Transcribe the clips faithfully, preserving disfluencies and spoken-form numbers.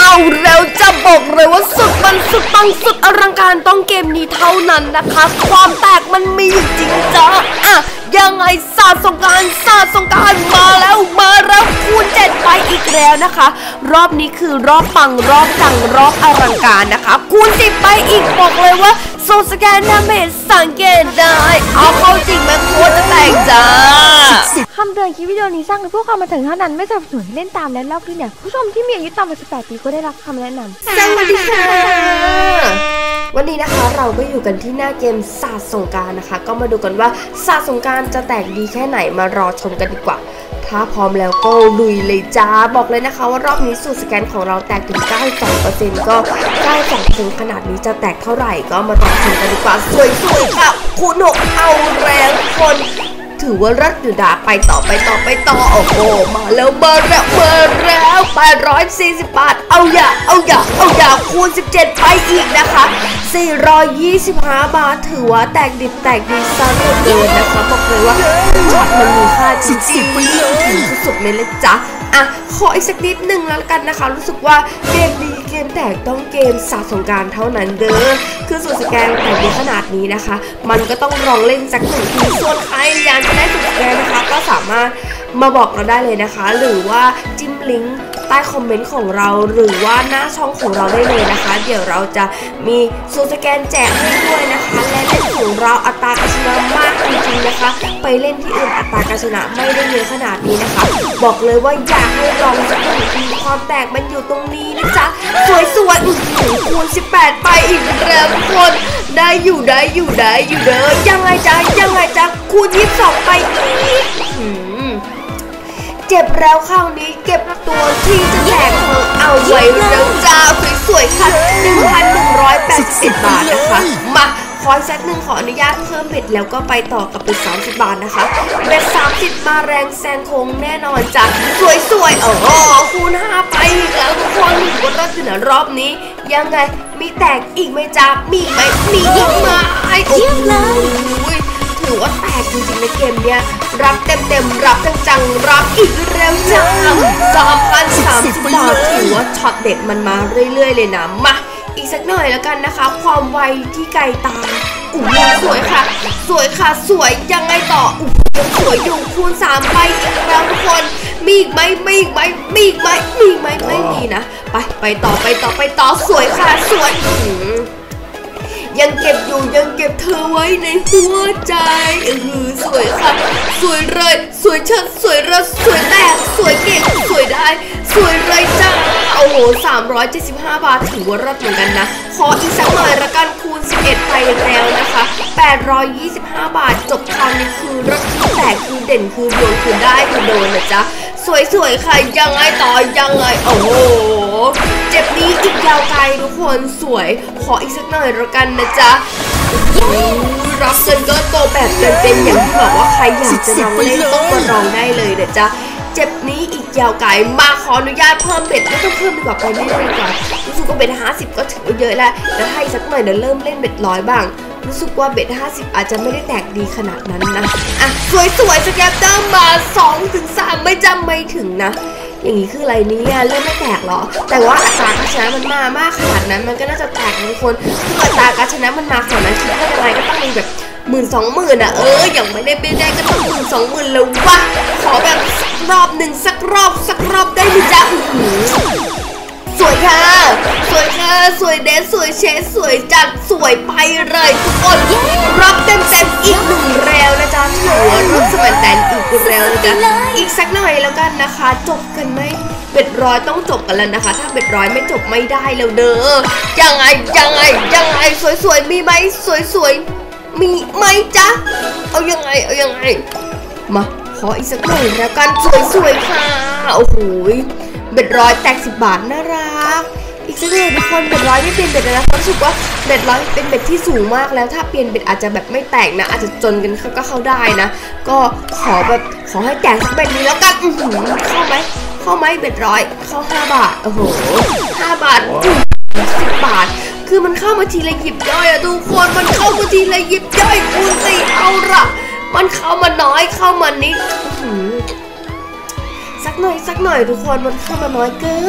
เอาแล้วจะบอกเลยว่าสุดมันสุดปังสุดอลังการต้องเกมนี้เท่านั้นนะคะความแตกมันมีอยู่จริงจ้าอ่ะยังไงศาสตร์สงการศาสตร์สงการมาแล้วมาแล้วคูณเจ็ดไปอีกแล้วนะคะรอบนี้คือรอบปังรอบจังรอบอลังการนะคะคูณสิบไปอีกบอกเลยว่าโซสแกนดาเมจสังเกตได้เอาเข้าจริงแม่โคตรจะแตกจ้าคำเตือนคลิปวิดีโอนี้สร้างเพื่อความบันเทิงเท่านั้นไม่สนับสนุนเล่นตามและเล่าคลิปเนี่ยผู้ชมที่มีอายุต่ำกว่าสิบแปดปีก็ได้รับคำแนะนำสวัสดีค่ะวันนี้นะคะเราก็อยู่กันที่หน้าเกมศาสตร์สงการนะคะก็มาดูกันว่าศาสตร์สงการจะแตกดีแค่ไหนมารอชมกันดีกว่าถ้าพร้อมแล้วก็ลุยเลยจ้าบอกเลยนะคะว่ารอบนี้สูตรสแกนของเราแตกถึง เก้าสิบสองเปอร์เซ็นต์ ก็ เก้าสิบสองเปอร์เซ็นต์ ขนาดนี้จะแตกเท่าไหร่ก็มารอชมกันดีกว่าสวยๆค่ะคุณหกเอาแรงคนถือว่ารัดอยู่ดาไปต่อไปต่อไปต่อโอ้โหมาแล้วเบอร์แล้วเบอร์แล้วแปดร้อยสี่สิบบาทเอาอย่าเอาอย่าเอาอย่าคูณสิบเจ็ดไปอีกนะคะสี่ร้อยยี่สิบห้าบาทถือว่าแตกดิบแตกดีซะเหลือเกินนะคะบอกเลยว่าช็อตมันมีค่าจริงๆถึงสุดๆเลยเลยจ้ะอ่ะขออีกสักนิดหนึ่งแล้วกันนะคะรู้สึกว่าเกมนี้เกมแตกต้องเกมศาสตร์สงการเท่านั้นเด้อคือสูตรสแกนแตกดีขนาดนี้นะคะมันก็ต้องลองเล่นสักหนึ่งทีส่วนใครอยากจะได้สูตรสแกนนะคะก็สามารถมาบอกเราได้เลยนะคะหรือว่าจิ้มลิงก์ใต้คอมเมนต์ของเราหรือว่าหน้าช่องของเราได้เลยนะคะเดี๋ยวเราจะมีสูตรสแกนแจกให้ด้วยนะคะและเล่นของเราอัตราการชนะมากจริงๆนะคะไปเล่นที่อื่นอัตราการชนะไม่ได้เยอะขนาดนี้นะคะบอกเลยว่าอยากให้ลองสักหนึ่งทีความแตกมันอยู่ตรงนี้นะจ๊ะสวยๆคูณสิบแปดไปอีกแล้วทุกคนได้อยู่ได้อยู่ได้อยู่เด้อยังไงจ๊ะยังไงจ๊ะคูณยี่สิบสองไปอีกเจ็บแล้วคราวนี้เก็บตัวที่จะแตกของเอาไว้แล้วจ้าสวยๆค่ะ หนึ่งพันหนึ่งร้อยแปดสิบบาทนะคะมาขออีกสักหนึ่งขออนุญาตเพิ่มเบ็ดแล้วก็ไปต่อกับเบ็ดสามสิบบาทนะคะเบ็ดสามสิบมาแรงแซงคงแน่นอนจ้ะสวยๆเออคูณห้าไปอีกแล้วทุกคนถือว่ารอบที่เหนือรอบนี้ยังไงมีแตกอีกไหมจ๊ะมีไหมมีอีกไหมโอ้ยถือว่าแตกจริงๆในเกมเนี้ยรับเต็มๆรับจังๆรับอีกแล้วจ้าสามพันสามสิบบาทถือว่าช็อตเด็ดมันมาเรื่อยๆเลยนะมาอีกสักหน่อยแล้วกันนะคะความไวที่ไกลตาอู้สวยค่ะสวยค่ะสวยยังไงต่ออู้สวยอยู่คูณสามไปอีกแล้วทุกคนมีอีกไหมมีอีกไหมมีอีกไหมมีอีกไหมไม่มีนะไปไปต่อไปต่อไปต่อสวยค่ะสวยยังเก็บอยู่ยังเก็บเธอไว้ในหัวใจเออสวยค่ะสวยเลยสวยชัดสวยระสวยแตกสวยเก่งสวยได้สวยเลยจ้าโอ้โหสามร้อยเจ็ดสิบห้าบาทถือว่ารัดเหมือนกันนะขออีกสักหน่อยละกันคูณสิบเอ็ดไปแล้วนะคะแปดร้อยยี่สิบห้าบาทจบคราวนี้คือรัดคือแตกคือเด่นคือโดนคือได้คือโดนนะจ๊ะสวยๆค่ะยังไงต่อยังไงโอ้โหเจ็บนี้อีกยาวไกลทุกคนสวยขออีกสักหน่อยละกันนะจ๊ะรับเงินก็โตแบบเป็นๆอย่างที่บอกว่าใครอยากจะลองเล่นต้องมาลองได้เลยนะจ๊ะเจ็บนี้อีกยาวไกลมาขออนุญาตเพิ่มเบ็ดไม่ต้องเพิ่มดีกว่าไปเรื่อยๆดีกว่ารู้สึกว่าเบ็ดห้าสิบก็ถือว่าเยอะแล้วแต่ถ้าอีกสักหน่อยเดี๋ยวเริ่มเล่นเบ็ดร้อยบ้างรู้สึกว่าเบ็ดห้าสิบอาจจะไม่ได้แตกดีขนาดนั้นนะอ่ะสวยๆสแกปเตอร์มาสองถึงสามไม่จำไม่ถึงนะอย่างนี้คืออะไรเนี่ยเริ่มไม่แตกหรอแต่ว่าอัตราการชนะมันมามากขนาดนั้นมันก็น่าจะแตกทุกคนคืออัตราการชนะมันมาขนาดนั้นคิดว่ายังไงก็ต้องมีแบบหมื่นสองหมื่นอ่ะเอออย่างไม่ได้ไม่ได้ก็ต้องหมื่นสองหมื่นแล้ววะขอแบบสักรอบหนึ่งสักรอบสักรอบได้ไหมจ๊ะสวยค่ะสวยค่ะสวยเดสสวยเชสสวยจัดสวยไปเลยทุกคนรับเต็มเต็มอีกหนึ่งเร็วนะจ๊ะถือว่ารับสมัยแตนอีกเร็วนะจ๊ะอีกสักหน่อยแล้วกันนะคะจบกันไหมเบ็ดร้อยต้องจบกันแล้วนะคะถ้าเบ็ดร้อยไม่จบไม่ได้แล้วเด้อยังไงยังไงยังไงสวยๆมีไหมสวยๆมีไหมจ๊ะเอายังไงเอายังไงมาขออีกสักหน่อยแล้วกันสวยๆค่ะโอ้โหเบ็ดร้อยแตกสิบบาทน่ารักอีกสักหน่อยทุกคนเบ็ดร้อยไม่เปลี่ยนเบ็ดนะรู้สึกว่าเบ็ดร้อยเป็นเบ็ดที่สูงมากแล้วถ้าเปลี่ยนเบ็ดอาจจะแบบไม่แตกนะอาจจะจนกันก็เข้าได้นะก็ขอแบบขอให้แตกสักเบ็ดนี้แล้วกันเข้าไหมเข้าไหมเบ็ดร้อยเข้าห้าบาทโอ้โหห้าบาทสิบบาทคือมันเข้ามาทีละหยิบย่อยอะทุกคนมันเข้ามาทีละหยิบย่อยคูณสี่เอาละมันเข้ามาน้อยเข้ามานิดสักหน่อยสักหน่อยทุกคนมันเข้ามาน้อยเกิน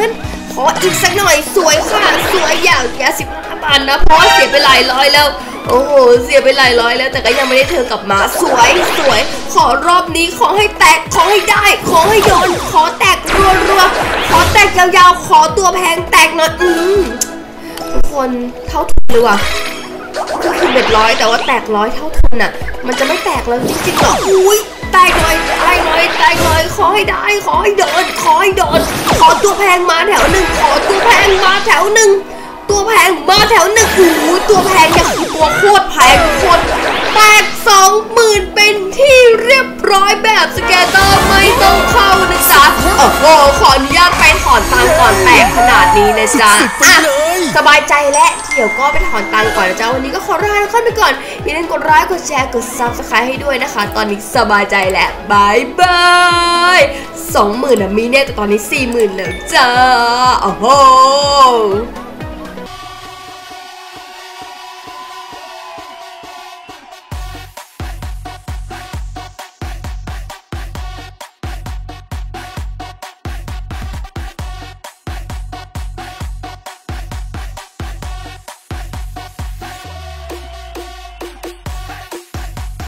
ขออีกสักหน่อยสวยค่ะสวยอย่างแกสิบห้าบาทนะเพราะว่าเสียไปหลายร้อยแล้วโอ้โหเสียไปหลายร้อยแล้วแต่ก็ยังไม่ได้เธอกลับมาสวยสวยขอรอบนี้ขอให้แตกขอให้ได้ขอให้โดนขอแตกรัวๆขอแตกยาวๆขอตัวแพงแตกหน่อยอืมทุกคนเท่าทุนเลยว่ะก็คือเบ็ดร้อยแต่ว่าแตกร้อยเท่าทุนอ่ะมันจะไม่แตกแล้วจริงๆหรออุ้ยแตกหน่อยแตกหน่อยแตกหน่อยขอให้ได้ขอให้โดนขอให้โดนขอตัวแพงมาแถวหนึ่งขอตัวแพงมาแถวหนึ่งตัวแพงมาแถวหนึ่งโอ้โหตัวแพงเนี่ยคือตัวโคตรแพงทุกคนแตกสองหมื่นเป็นที่เรียบร้อยแบบสแกตเตอร์ไม่ต้องเข้านะจ๊ะโอ้โหขออนุญาตไปถอนตังก่อนแตกขนาดนี้นะจ๊ะอ่ะสบายใจแล้วเดี๋ยวก็ไปถอนตังก่อนนะจ๊ะวันนี้ก็ขอลาทุกคนไปก่อนอย่าลืมกดไลค์กดแชร์กดซับสไครต์ให้ด้วยนะคะตอนนี้สบายใจแล้วบายบายสองหมื่นอะมีเนี่ยแต่ตอนนี้สี่หมื่นแล้วจ้าโอ้โห